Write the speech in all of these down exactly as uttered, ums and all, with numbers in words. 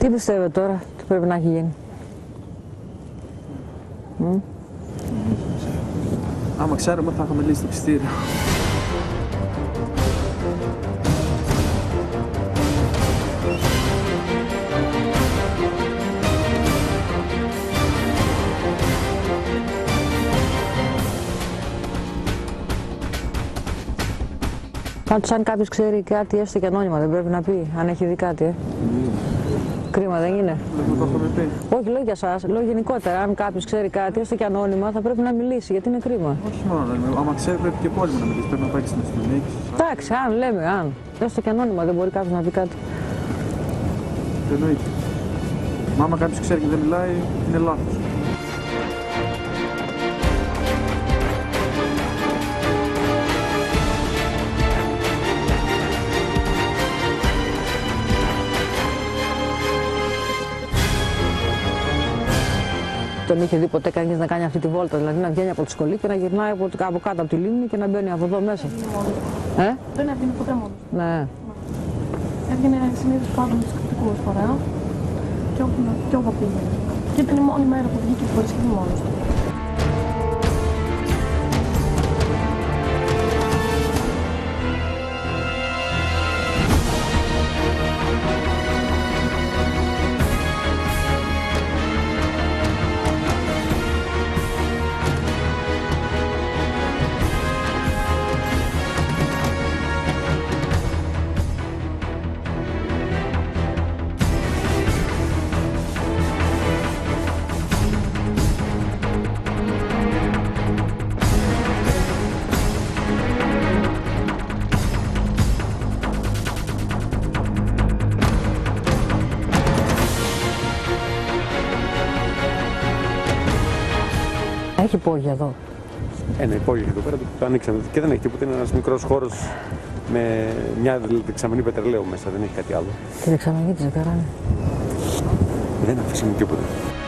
Τι πιστεύετε τώρα, τι πρέπει να έχει γίνει? Mm. Άμα ξέρουμε θα είχαμε λύσει το ψητήριο. Πάντως αν κάποιος ξέρει κάτι έστω και ανώνυμα δεν πρέπει να πει, αν έχει δει κάτι, ε. Mm. Κρίμα δεν είναι? Δεν το έχουμε πει. Όχι, λέω για σας, λέω γενικότερα. Αν κάποιος ξέρει κάτι έστω και ανώνυμα θα πρέπει να μιλήσει, γιατί είναι κρίμα. Όχι μόνο, άμα ξέρει πρέπει και πόλεμο να μιλήσει, πρέπει να πάει και στην αστυνομία. Εντάξει, αν λέμε, αν. Έστω και ανώνυμα δεν μπορεί κάποιος να πει κάτι. Εννοείται. Μα άμα κάποιος ξέρει και δεν μιλάει, είναι λάθος. Τον είχε δει ποτέ κανείς να κάνει αυτή τη βόλτα, δηλαδή να βγαίνει από τη σχολή και να γυρνάει από, από κάτω από τη λίμνη και να μπαίνει από εδώ μέσα? Ε? Δεν έβγαινε ποτέ μόνος. Ναι. Έβγαινε συνήθως πάντα με τους κριτικούς φορέα και όπου, και όπου πήγαινε. Και ήταν η μόνη μέρα που βγήκε χωρίς και μόνος του. Έχει υπόγεια εδώ. Ένα υπόγειο εδώ πέρα το ανοίξαμε και δεν έχει τίποτα. Είναι ένας μικρός χώρος με μια δεξαμενή πετρελαίου μέσα, δεν έχει κάτι άλλο. Τη δεξαμενή της δεν κάνανε. Δεν αφήσαμε τίποτα.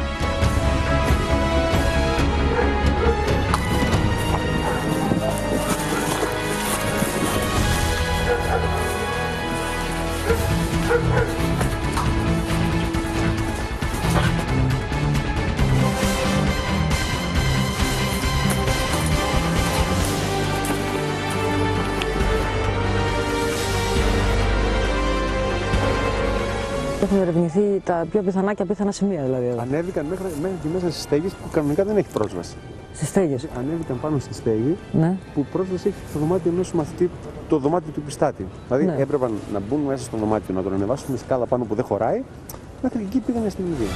Έχουν ερευνηθεί τα πιο πιθανά και απίθανα σημεία δηλαδή εδώ. Ανέβηκαν μέχρι, μέχρι και μέσα στις στέγες που κανονικά δεν έχει πρόσβαση. Στις στέγες? Ανέβηκαν πάνω στη στέγη, ναι, που πρόσβαση έχει το δωμάτιο ενός μαθητή, το δωμάτιο του πιστάτη. Δηλαδή ναι, έπρεπε να μπουν μέσα στο δωμάτιο, να τον ανεβάσουν με σκάλα πάνω που δεν χωράει, μέχρι εκεί πήγανε στην ιδέα.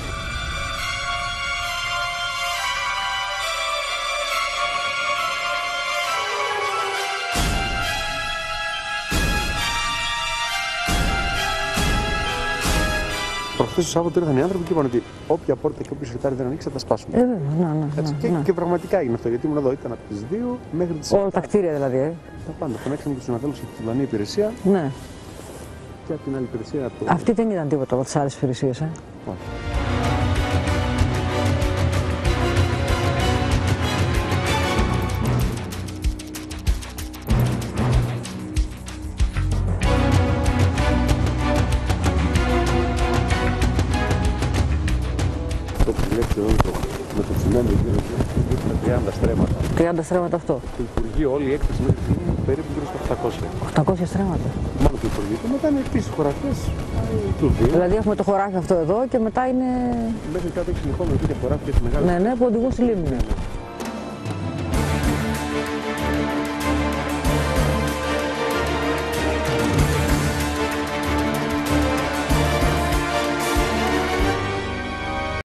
Προχθές το Σάββατο ήρθαν οι άνθρωποι και είπαν ότι όποια πόρτα και όποιο σιρτάρι δεν ανοίξει θα τα σπάσουμε. Ε, βέβαια, ναι, ναι, ναι, και, ναι. και πραγματικά έγινε αυτό, γιατί ήμουν εδώ, ήταν από τις δύο μέχρι τις όλα τα κτίρια δηλαδή, ε. Τα πάντα. Φωνάξαμε και τους συναδέλφους από την Δανία υπηρεσία. Ναι. Και από την άλλη υπηρεσία. Το... Αυτή δεν ήταν τίποτα από τις άλλες υπηρεσίες, ε. Όχι. Το που βλέπετε εδώ το, με το τσιμέντο γύρω του, τριάντα στρέμματα. τριάντα στρέμματα αυτό. Το Υπουργείο, όλη η έκταση μέχρι στιγμή περίπου γύρω στα οκτακόσια. οκτακόσια στρέμματα. Μόνο το Υπουργείο. Και μετά είναι επίσης χωραφιές του δύο. Δηλαδή έχουμε το χωράφι αυτό εδώ και μετά είναι. Μέχρι κάτω έχει συνεχόμενο τέτοια χωράφια μεγάλα. Ναι, ναι, που οδηγούν στη λίμνη.